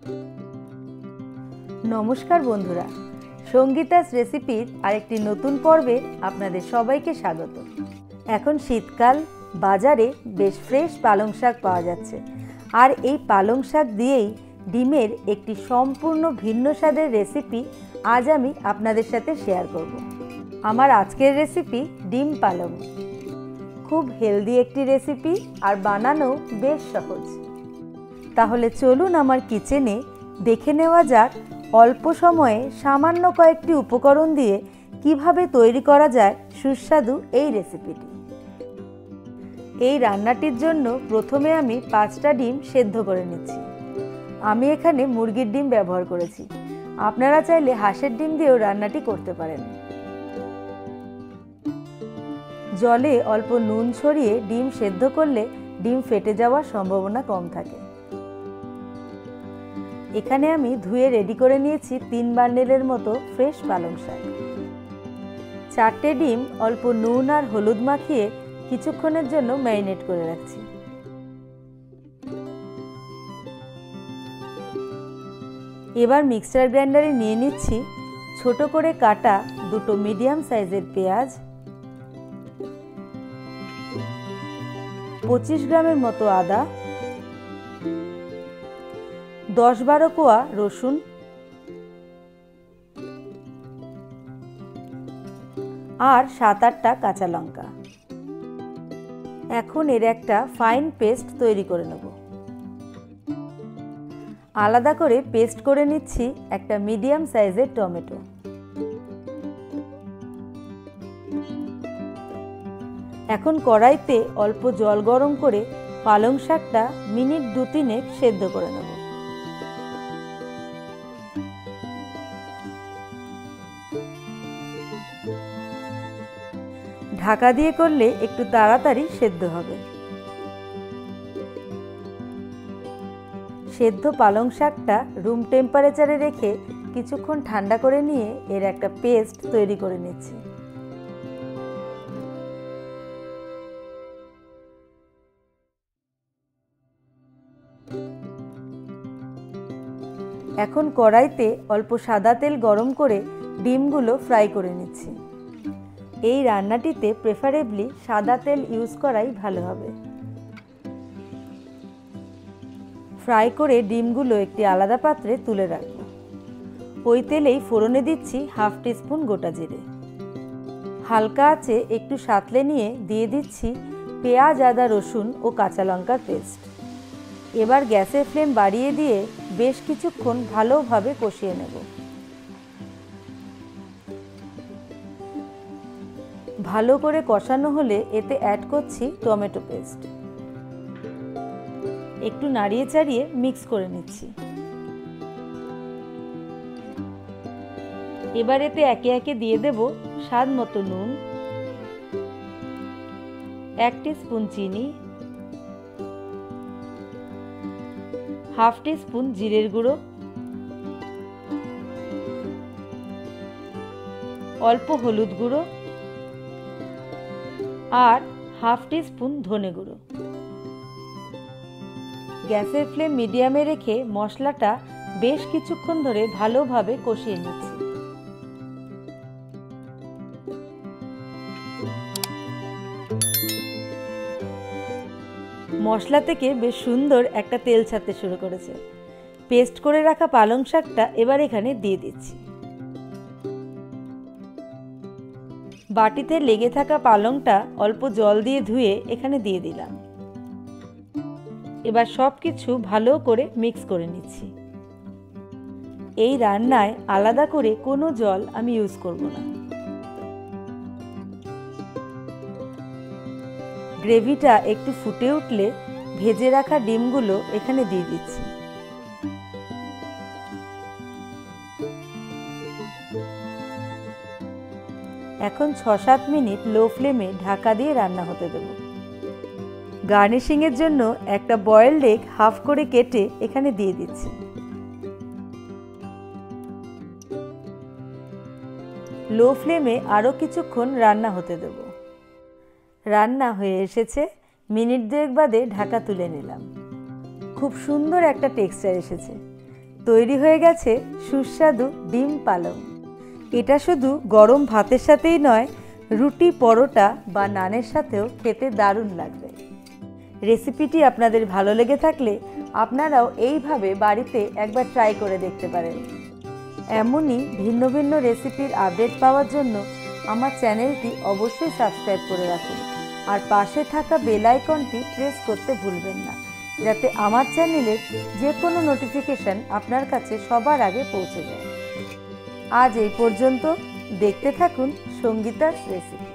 নমস্কার বন্ধুরা, সঙ্গীতাস রেসিপির আরেকটি নতুন পর্বে আপনাদের সবাইকে স্বাগত। এখন শীতকাল, বাজারে বেশ ফ্রেশ পালং শাক পাওয়া যাচ্ছে, আর এই পালং শাক দিয়েই ডিমের একটি সম্পূর্ণ ভিন্ন স্বাদের রেসিপি আজ আমি আপনাদের সাথে শেয়ার করব। আমার আজকের রেসিপি ডিম পালং। খুব হেলদি একটি রেসিপি আর বানানো বেশ সহজ। তাহলে চলুন আমার কিচেনে দেখে নেওয়া যাক অল্প সময়ে সামান্য কয়েকটি উপকরণ দিয়ে কিভাবে তৈরি করা যায় সুস্বাদু এই রেসিপিটি। এই রান্নাটির জন্য প্রথমে আমি 5টা ডিম সেদ্ধ করে নিচ্ছি। আমি এখানে মুরগির ডিম ব্যবহার করেছি, আপনারা চাইলে হাঁসের ডিম দিয়েও রান্নাটি করতে পারেন। জলে অল্প নুন ছড়িয়ে ডিম সেদ্ধ করলে ডিম ফেটে যাওয়ার সম্ভাবনা কম থাকে। এখানে আমি ধুয়ে রেডি করে নিয়েছি 3 বান্ডেলের মতো ফ্রেশ পালং শাক। 4টে ডিম অল্প নুন আর হলুদ মাখিয়ে কিছুক্ষণের জন্য ম্যারিনেট করে রাখছি। এবার মিক্সচার গ্রাইন্ডারে নিয়ে নিচ্ছি ছোট করে কাটা 2টো মিডিয়াম সাইজের পেঁয়াজ, 25 গ্রামের মতো আদা, 10-12 কোয়া রসুন আর 7-8টা কাঁচা লঙ্কা। এখন এর একটা ফাইন পেস্ট তৈরি করে নেব। আলাদা করে পেস্ট করে নিচ্ছি একটা মিডিয়াম সাইজের টমেটো। এখন কড়াইতে অল্প জল গরম করে পালং শাকটা মিনিট 2-3 সেদ্ধ করে নেব। ঢাকা দিয়ে করলে একটু তাড়াতাড়ি সেদ্ধ হবে। সেদ্ধ পালং শাকটা রুম টেম্পারেচারে রেখে কিছুক্ষণ ঠান্ডা করে নিয়ে এর একটা পেস্ট তৈরি করে নিচ্ছি। এখন কড়াইতে অল্প সাদা তেল গরম করে ডিমগুলো ফ্রাই করে নিচ্ছি। এই রান্নাটিতে প্রেফারেবলি সাদা তেল ইউজ করাই ভালো হবে। ফ্রাই করে ডিমগুলো একটি আলাদা পাত্রে তুলে রাখবো। ওই তেলেই ফোড়নে দিচ্ছি 1/2 টিস্পুন গোটা জিরে। হালকা আঁচে একটু সাঁতলে নিয়ে দিয়ে দিচ্ছি পেঁয়াজ, আদা, রসুন ও কাঁচা লঙ্কার পেস্ট। এবার গ্যাসের ফ্লেম বাড়িয়ে দিয়ে বেশ কিছুক্ষণ ভালোভাবে কষিয়ে নেব। ভালো করে কষানো হলে এতে অ্যাড করছি টমেটো পেস্ট। একটু নাড়িয়ে চাড়িয়ে মিক্স করে নিচ্ছি। এবার এতে একে একে দিয়ে দেব স্বাদ মতো নুন, 1 টিস্পুন চিনি, 1/2 টিস্পুন জিরের গুঁড়ো, অল্প হলুদ গুঁড়ো আর 1/2 টিস্পুন ধনে গুঁড়ো। গ্যাসের ফ্লেম মিডিয়ামে রেখে মশলাটা বেশ কিছুক্ষণ ধরে ভালোভাবে কষিয়ে নিচ্ছি। মশলা থেকে বেশ সুন্দর একটা তেল ছাড়তে শুরু করেছে। পেস্ট করে রাখা পালং শাকটা এবার এখানে দিয়ে দিচ্ছি। বাটিতে লেগে থাকা পালংটা অল্প জল দিয়ে ধুয়ে এখানে দিয়ে দিলাম। এবার সবকিছু ভালো করে মিক্স করে নিচ্ছি। এই রান্নায় আলাদা করে কোনো জল আমি ইউজ করব না। গ্রেভিটা একটু ফুটে উঠলে ভেজে রাখা ডিমগুলো এখানে দিয়ে দিচ্ছি। এখন 6-7 মিনিট লো ফ্লেমে ঢাকা দিয়ে রান্না হতে দেব। গার্নিশিংয়ের জন্য একটা বয়েলড এগ হাফ করে কেটে এখানে দিয়ে দিচ্ছি। লো ফ্লেমে আরও কিছুক্ষণ রান্না হতে দেব। রান্না হয়ে এসেছে, মিনিট 2 বাদে ঢাকা তুলে নিলাম। খুব সুন্দর একটা টেক্সচার এসেছে। তৈরি হয়ে গেছে সুস্বাদু ডিম পালং। এটা শুধু গরম ভাতের সাথেই নয়, রুটি, পরোটা বা নানের সাথেও খেতে দারুণ লাগবে। রেসিপিটি আপনাদের ভালো লেগে থাকলে আপনারাও এইভাবে বাড়িতে একবার ট্রাই করে দেখতে পারেন। এমনই ভিন্ন ভিন্ন রেসিপির আপডেট পাওয়ার জন্য আমার চ্যানেলটি অবশ্যই সাবস্ক্রাইব করে রাখুন আর পাশে থাকা বেল আইকনটি প্রেস করতে ভুলবেন না, যাতে আমার চ্যানেলের যে কোনো নোটিফিকেশন আপনার কাছে সবার আগে পৌঁছে যায়। আজ এই পর্যন্ত। দেখতে থাকুন সঙ্গীতাস রেসিপি।